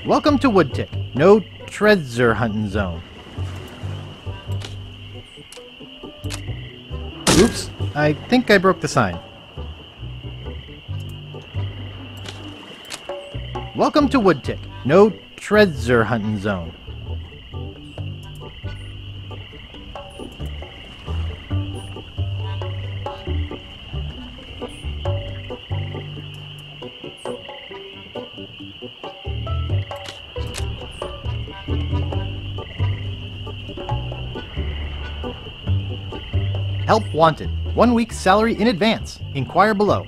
Welcome to Woodtick. No treasure hunting zone. Oops, I think I broke the sign. Welcome to Woodtick. No treasure hunting zone. Help wanted. 1 week's salary in advance. Inquire below.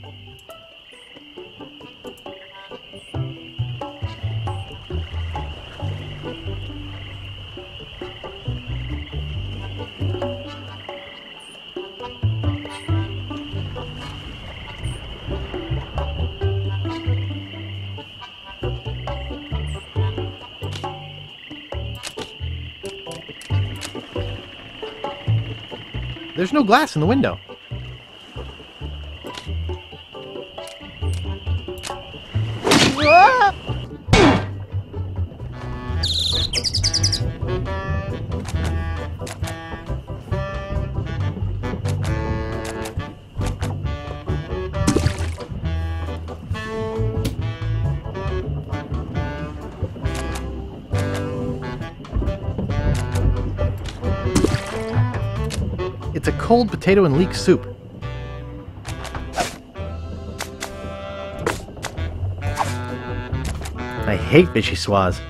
There's no glass in the window. Ah! It's a cold potato and leek soup. I hate vichyssoise.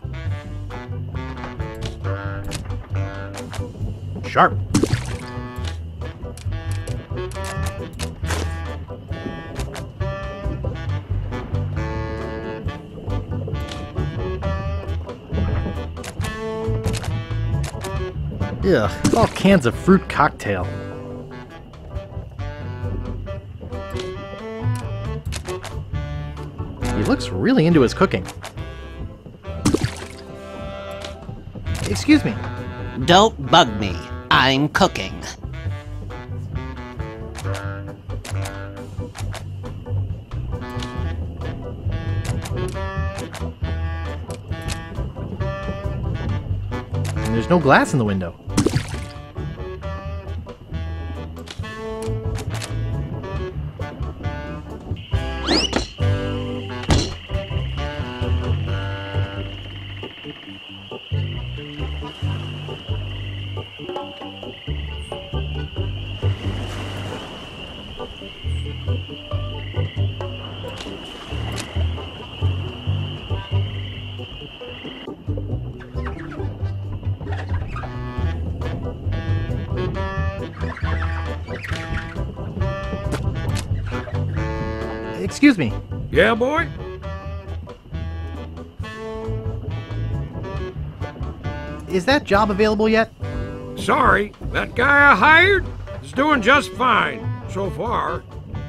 Sharp. Ugh, all cans of fruit cocktail. He looks really into his cooking. Excuse me. Don't bug me. I'm cooking. And there's no glass in the window. Excuse me. Yeah, boy? Is that job available yet? Sorry, that guy I hired is doing just fine so far.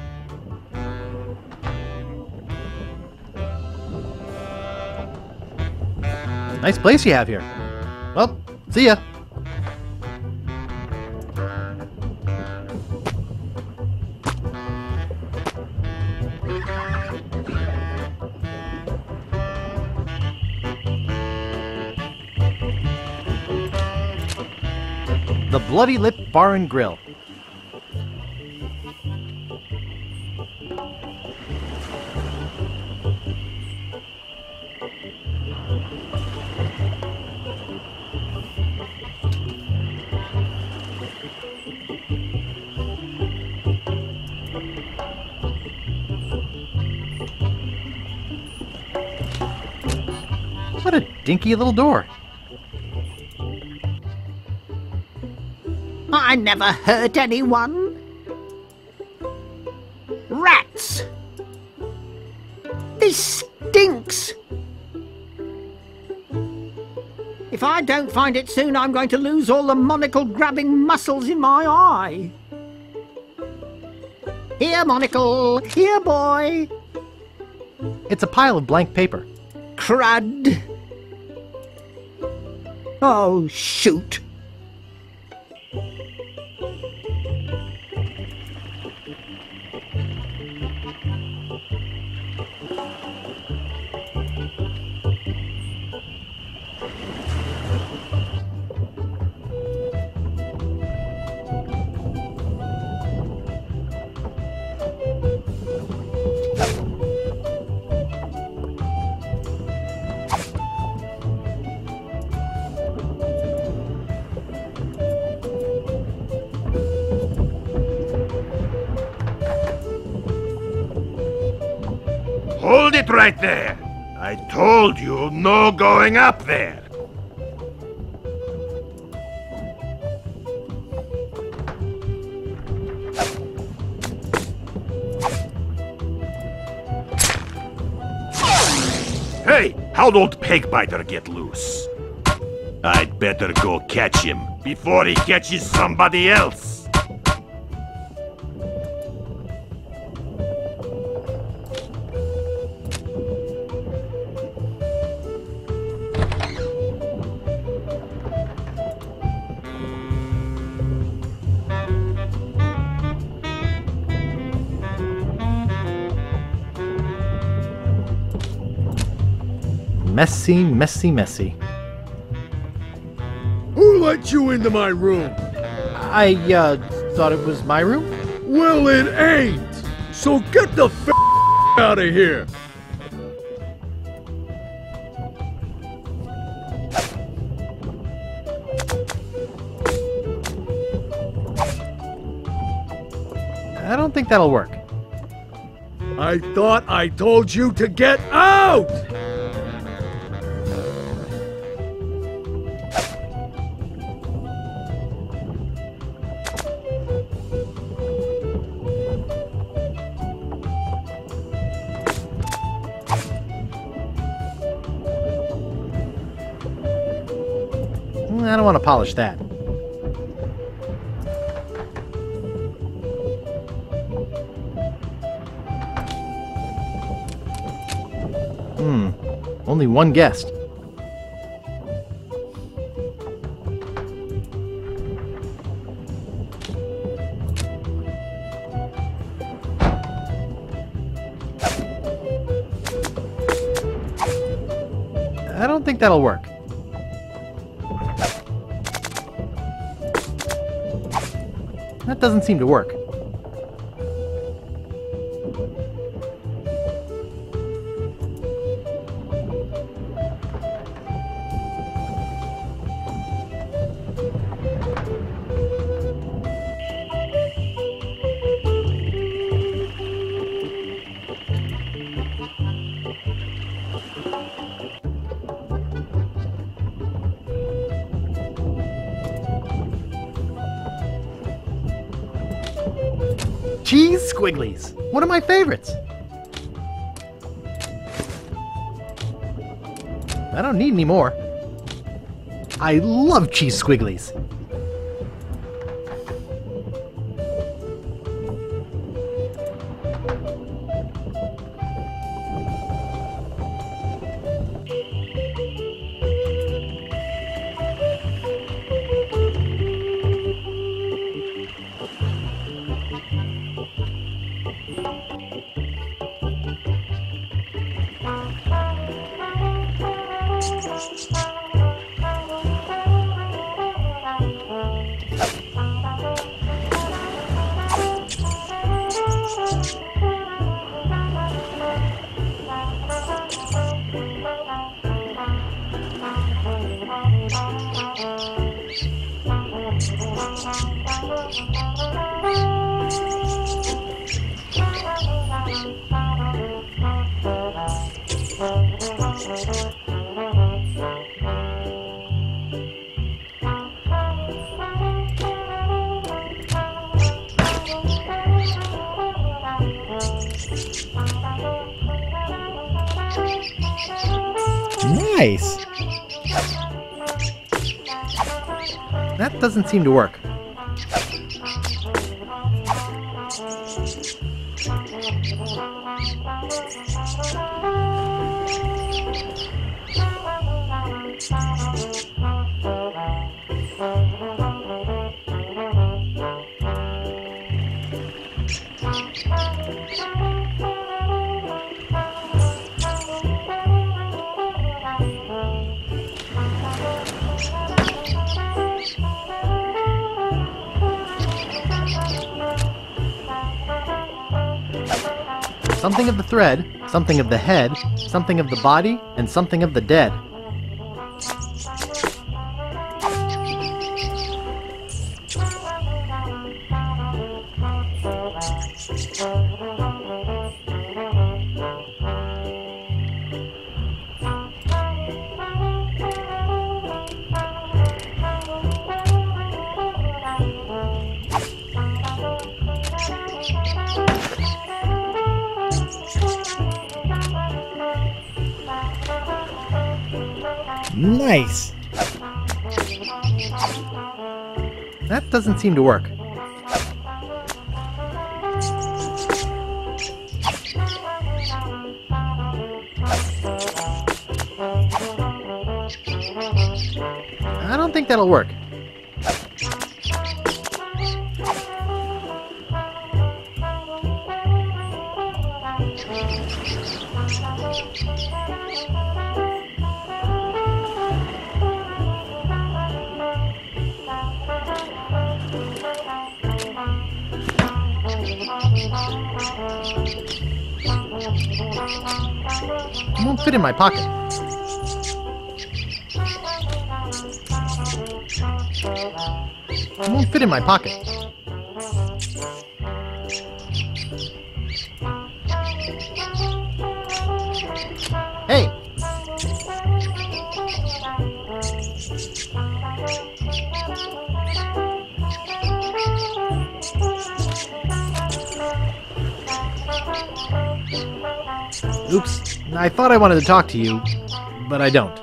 Nice place you have here. Well, see ya. The Bloody Lip Bar and Grill. What a dinky little door. I never hurt anyone. Rats! This stinks! If I don't find it soon, I'm going to lose all the monocle-grabbing muscles in my eye. Here, monocle! Here, boy! It's a pile of blank paper. Crud! Oh, shoot! Hold it right there! I told you no going up there! Hey, how'd old Pegbiter get loose? I'd better go catch him before he catches somebody else. Messy, messy, messy. Who let you into my room? I, thought it was my room? Well, it ain't! So get the f out of here! I don't think that'll work. I thought I told you to get out! I don't want to polish that. Only one guest. I don't think that'll work. That doesn't seem to work. Cheese squigglies! One of my favorites! I don't need any more. I love cheese squigglies! Nice! That doesn't seem to work. Something of the thread, something of the head, something of the body, and something of the dead. Nice. That doesn't seem to work. I don't think that'll work. It won't fit in my pocket. It won't fit in my pocket. Hey! Oops, I thought I wanted to talk to you, but I don't.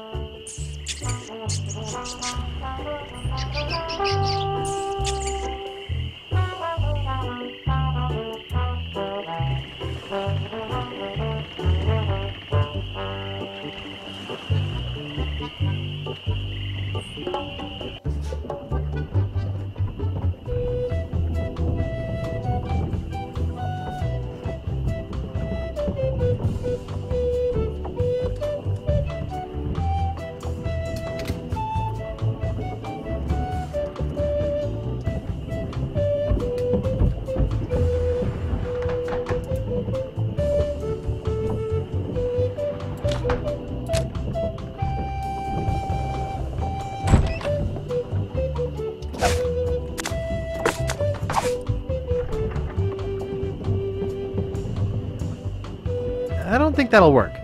I don't think that'll work.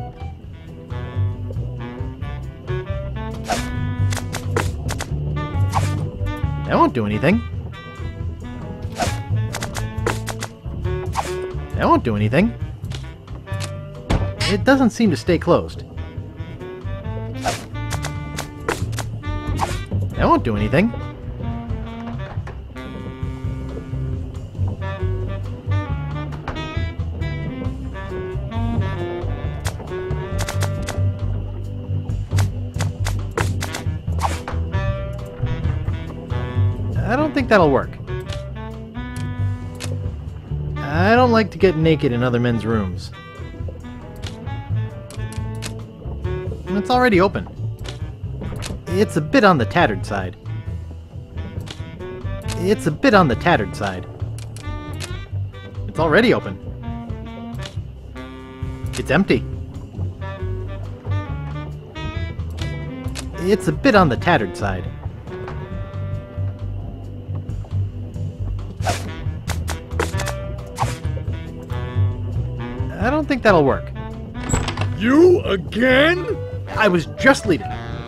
That won't do anything. That won't do anything. It doesn't seem to stay closed. That won't do anything. I don't think that'll work. I don't like to get naked in other men's rooms. It's already open. It's a bit on the tattered side. It's a bit on the tattered side. It's already open. It's empty. It's a bit on the tattered side. I don't think that'll work. You again? I was just leaving.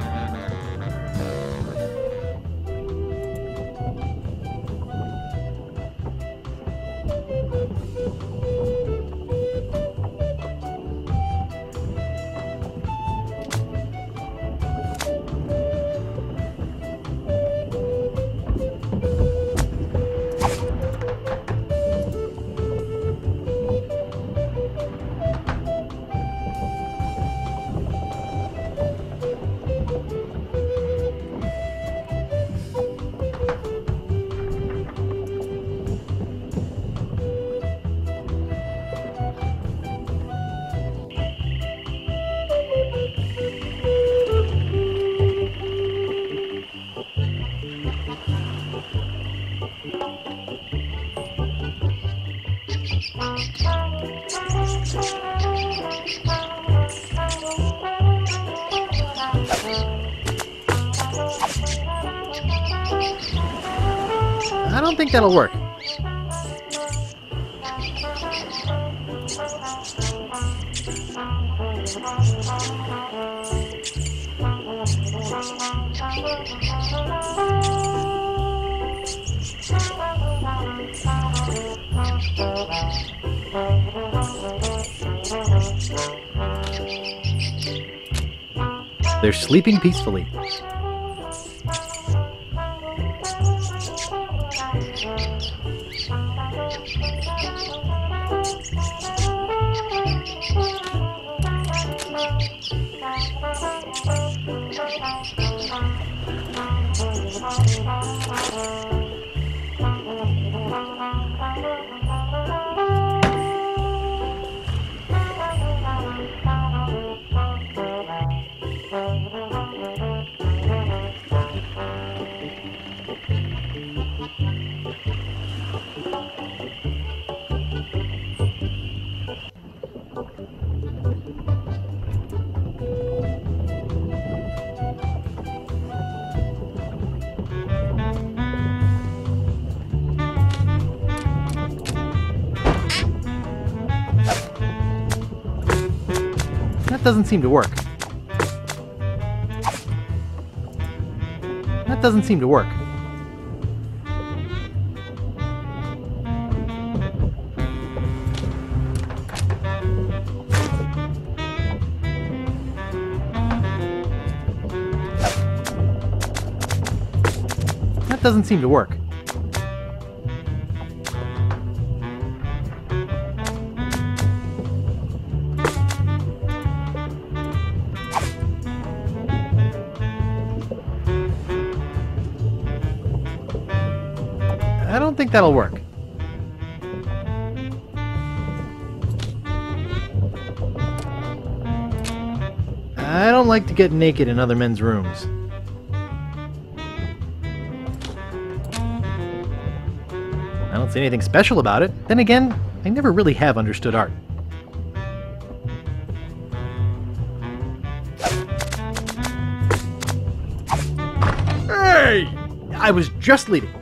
I don't think that'll work. They're sleeping peacefully. That doesn't seem to work. That doesn't seem to work. That doesn't seem to work. I don't think that'll work. I don't like to get naked in other men's rooms. I don't see anything special about it. Then again, I never really have understood art. Hey! I was just leaving.